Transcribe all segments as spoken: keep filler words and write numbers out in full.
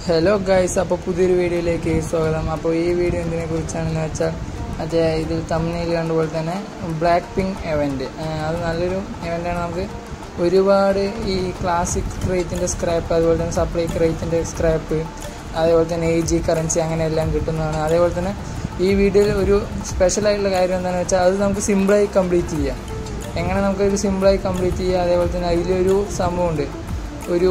Hello guys, അപ്പോൾ പുതിയൊരു വീഡിയോയിലേക്ക് സ്വാഗതം. അപ്പോൾ ഈ വീഡിയോ എന്തിനെ കുറിച്ചാണെന്ന് വെച്ചാൽ മറ്റേ ഇതിൽ തമ്മിൽ കണ്ടുപോലെ തന്നെ ബ്ലാക്ക് പിങ്ക് ഇവൻറ്റ്, അത് നല്ലൊരു ഇവൻ്റാണ്. നമുക്ക് ഒരുപാട് ഈ ക്ലാസിക് ക്രേറ്റിൻ്റെ സ്ക്രാപ്പ്, അതുപോലെ തന്നെ സപ്ലൈ ക്രേറ്റിൻ്റെ സ്ക്രാപ്പ്, അതേപോലെ തന്നെ എ ജി കറൻസി അങ്ങനെ എല്ലാം കിട്ടുന്നതാണ്. അതേപോലെ തന്നെ ഈ വീഡിയോയിൽ ഒരു സ്പെഷ്യലായിട്ടുള്ള കാര്യം എന്താണെന്ന് വെച്ചാൽ അത് നമുക്ക് സിമ്പിളായി കംപ്ലീറ്റ് ചെയ്യാം. എങ്ങനെ നമുക്കൊരു സിമ്പിളായി കംപ്ലീറ്റ് ചെയ്യാം. അതേപോലെ തന്നെ അതിലൊരു സംഭവമുണ്ട്, ഒരു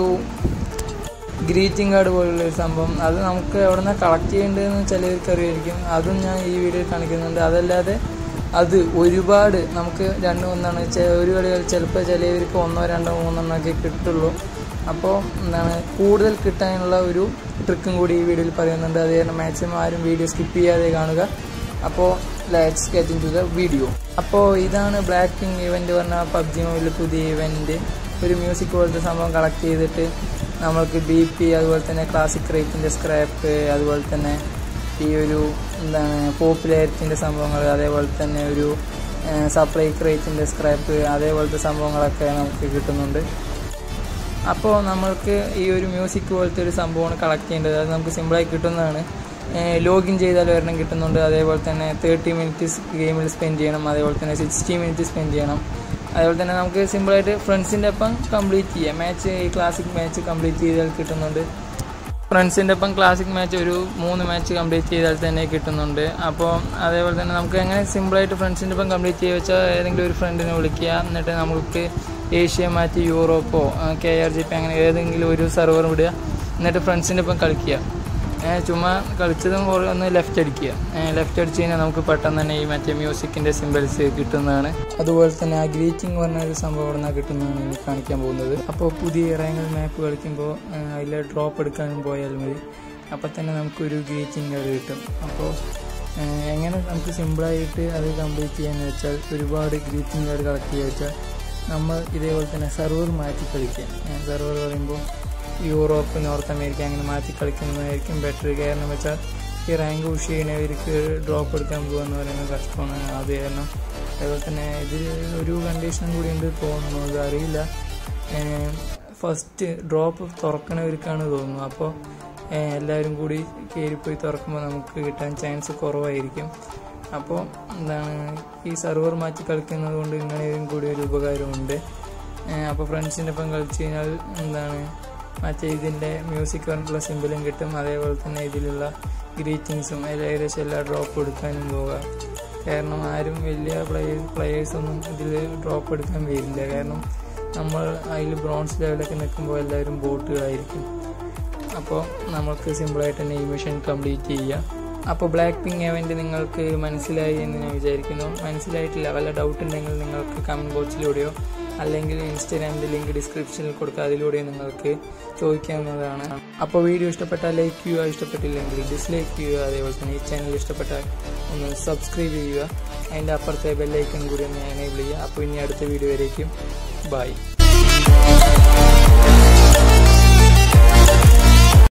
ഗ്രീറ്റിംഗ് കാർഡ് പോലുള്ളൊരു സംഭവം. അത് നമുക്ക് എവിടെ നിന്നാണ് കളക്ട് ചെയ്യേണ്ടതെന്ന് ചിലവർക്ക് അറിയായിരിക്കും. അതും ഞാൻ ഈ വീഡിയോയിൽ കാണിക്കുന്നുണ്ട്. അതല്ലാതെ അത് ഒരുപാട് നമുക്ക് രണ്ട് ഒന്നാണ് ഒരു കളികൾ ചിലപ്പോൾ ചിലവർക്ക് ഒന്നോ രണ്ടോ മൂന്നെണ്ണോ ഒക്കെ കിട്ടുള്ളൂ. അപ്പോൾ എന്താണ് കൂടുതൽ കിട്ടാനുള്ള ഒരു ട്രിക്കും കൂടി ഈ വീഡിയോയിൽ പറയുന്നുണ്ട്. അത് കാരണം മാക്സിമം ആരും വീഡിയോ സ്കിപ്പ് ചെയ്യാതെ കാണുക. അപ്പോൾ let's get into the video. അപ്പോൾ ഇതാണ് ബ്ലാക്ക് പിങ്ക് ഇവൻറ്റ് പറഞ്ഞാൽ പബ്ജി മൊബൈലിൽ പുതിയ ഇവൻറ്റ്. ഒരു മ്യൂസിക് പോലത്തെ സംഭവം കളക്ട് ചെയ്തിട്ട് നമ്മൾക്ക് ബി പി, അതുപോലെ തന്നെ ക്ലാസിക് റേറ്റിൻ്റെ സ്ക്രാപ്പ്, അതുപോലെ തന്നെ ഈ ഒരു എന്താണ് പോപ്പുലാരിറ്റിൻ്റെ സംഭവങ്ങൾ, അതേപോലെ തന്നെ ഒരു സപ്ലൈ റേറ്റിൻ്റെ സ്ക്രാപ്പ്, അതേപോലത്തെ സംഭവങ്ങളൊക്കെ നമുക്ക് കിട്ടുന്നുണ്ട്. അപ്പോൾ നമ്മൾക്ക് ഈ ഒരു മ്യൂസിക് പോലത്തെ ഒരു സംഭവമാണ് കളക്ട് ചെയ്യേണ്ടത്. അത് നമുക്ക് സിമ്പിളായി കിട്ടുന്നതാണ്. ലോഗിൻ ചെയ്താൽ ഒരെണ്ണം കിട്ടുന്നുണ്ട്. അതേപോലെ തന്നെ തേർട്ടി മിനിറ്റ്സ് ഗെയിമിൽ സ്പെൻഡ് ചെയ്യണം. അതേപോലെ തന്നെ സിക്സ്റ്റി മിനിറ്റ് സ്പെൻഡ് ചെയ്യണം. അതേപോലെ തന്നെ നമുക്ക് സിമ്പിളായിട്ട് ഫ്രണ്ട്സിൻ്റെ ഒപ്പം കംപ്ലീറ്റ് ചെയ്യാം. മാച്ച് ഈ ക്ലാസിക് മാച്ച് കംപ്ലീറ്റ് ചെയ്താൽ കിട്ടുന്നുണ്ട്. ഫ്രണ്ട്സിൻ്റെ ഒപ്പം ക്ലാസിക് മാച്ച് ഒരു മൂന്ന് മാച്ച് കംപ്ലീറ്റ് ചെയ്താൽ തന്നെ കിട്ടുന്നുണ്ട്. അപ്പോൾ അതേപോലെ തന്നെ നമുക്ക് എങ്ങനെ സിമ്പിളായിട്ട് ഫ്രണ്ട്സിൻ്റെ ഒപ്പം കംപ്ലീറ്റ് ചെയ്യുക വെച്ചാൽ ഏതെങ്കിലും ഒരു ഫ്രണ്ടിനെ വിളിക്കുക. എന്നിട്ട് നമുക്ക് ഏഷ്യ മാറ്റ്, യൂറോപ്പോ, കെ ആർ ജി പി അങ്ങനെ ഏതെങ്കിലും ഒരു സെർവർ വിടുക. എന്നിട്ട് ഫ്രണ്ട്സിൻ്റെ ഒപ്പം കളിക്കുക. ചുമ്മാ കളിച്ചതും കുറേ ഒന്ന് ലെഫ്റ്റ് അടിക്കുക. ലെഫ്റ്റ് അടിച്ച് കഴിഞ്ഞാൽ നമുക്ക് പെട്ടെന്ന് തന്നെ ഈ മറ്റേ മ്യൂസിക്കിൻ്റെ സിമ്പിൾസ് കിട്ടുന്നതാണ്. അതുപോലെ തന്നെ ആ ഗ്രീറ്റിംഗ് പറഞ്ഞ ഒരു സംഭവം ഇവിടെ നിന്നാണ് കിട്ടുന്നതാണ് ഇനി കാണിക്കാൻ പോകുന്നത്. അപ്പോൾ പുതിയ റാങ്കൽ മാപ്പ് കളിക്കുമ്പോൾ അതിൽ ഡ്രോപ്പ് എടുക്കാനും പോയാൽ മതി. അപ്പോൾ തന്നെ നമുക്കൊരു ഗ്രീറ്റിംഗ് കാർഡ് കിട്ടും. അപ്പോൾ എങ്ങനെ നമുക്ക് സിമ്പിളായിട്ട് അത് കംപ്ലീറ്റ് ചെയ്യാന്ന് വെച്ചാൽ ഒരുപാട് ഗ്രീറ്റിംഗ് കാർഡ് കളക്ട് ചെയ്യുക വെച്ചാൽ നമ്മൾ ഇതേപോലെ തന്നെ സെർവർ മാറ്റി കളിക്കുക. സെർവർ പറയുമ്പോൾ യൂറോപ്പ്, നോർത്ത് അമേരിക്ക അങ്ങനെ മാറ്റി കളിക്കുന്നതായിരിക്കും ബെറ്റർ. കാരണം വെച്ചാൽ ഈ റാങ്ക് പുഷ് ചെയ്യുന്നവർക്ക് ഡ്രോപ്പ് എടുക്കാൻ പോകുകയെന്ന് പറയുന്നത് കഷ്ടമാണ്. അത് കാരണം അതുപോലെ തന്നെ ഇതിൽ ഒരു കണ്ടീഷനും കൂടി ഉണ്ട് തോന്നുന്നു, അത് അറിയില്ല. ഫസ്റ്റ് ഡ്രോപ്പ് തുറക്കണവർക്കാണ് തോന്നുന്നു. അപ്പോൾ എല്ലാവരും കൂടി കയറിപ്പോയി തുറക്കുമ്പോൾ നമുക്ക് കിട്ടാൻ ചാൻസ് കുറവായിരിക്കും. അപ്പോൾ എന്താണ് ഈ സെർവർ മാറ്റി കളിക്കുന്നത് കൊണ്ട് ഇങ്ങനെയും കൂടി ഒരു ഉപകാരമുണ്ട്. അപ്പോൾ ഫ്രണ്ട്സിൻ്റെ ഒപ്പം കളിച്ച് കഴിഞ്ഞാൽ എന്താണ് മറ്റേ ഇതിൻ്റെ മ്യൂസിക് പറഞ്ഞിട്ടുള്ള സിമ്പിളും കിട്ടും. അതേപോലെ തന്നെ ഇതിലുള്ള ഗ്രീറ്റിങ്സും ഏകദേശം എല്ലാ ഡ്രോപ്പ് എടുക്കാനും പോകാം. കാരണം ആരും വലിയ പ്ലേയേഴ്സ് പ്ലേയേഴ്സൊന്നും ഇതിൽ ഡ്രോപ്പ് എടുക്കാൻ വരില്ല. കാരണം നമ്മൾ അതിൽ ബ്രോൺസ് ലെവലൊക്കെ നിൽക്കുമ്പോൾ എല്ലാവരും ബോട്ടുകളായിരിക്കും. അപ്പോൾ നമുക്ക് സിമ്പിളായിട്ട് തന്നെ ഈ മിഷൻ കംപ്ലീറ്റ് ചെയ്യാം. അപ്പോൾ ബ്ലാക്ക് പിങ്ക് ഇവൻറ്റ് നിങ്ങൾക്ക് മനസ്സിലായി എന്ന് ഞാൻ വിചാരിക്കുന്നു. മനസ്സിലായിട്ടില്ല വല്ല ഡൗട്ട് ഉണ്ടെങ്കിൽ നിങ്ങൾക്ക് കമൻറ്റ് ബോക്സിലൂടെയോ അല്ലെങ്കിൽ ഇൻസ്റ്റാഗ്രാമിൻ്റെ ലിങ്ക് ഡിസ്ക്രിപ്ഷനിൽ കൊടുക്കുക, അതിലൂടെ നിങ്ങൾക്ക് ചോദിക്കാവുന്നതാണ്. അപ്പോൾ വീഡിയോ ഇഷ്ടപ്പെട്ടാൽ ലൈക്ക് ചെയ്യുക, ഇഷ്ടപ്പെട്ടില്ലെങ്കിൽ ഡിസ്ലൈക്ക് ചെയ്യുക. അതേപോലെ തന്നെ ഈ ചാനൽ ഇഷ്ടപ്പെട്ടാൽ ഒന്ന് സബ്സ്ക്രൈബ് ചെയ്യുക. അതിൻ്റെ അപ്പുറത്തെ ബെല്ലൈക്കൺ കൂടി ഒന്ന് എനേബിൾ ചെയ്യുക. അപ്പോൾ ഇനി അടുത്ത വീഡിയോ വരേക്കും ബൈ.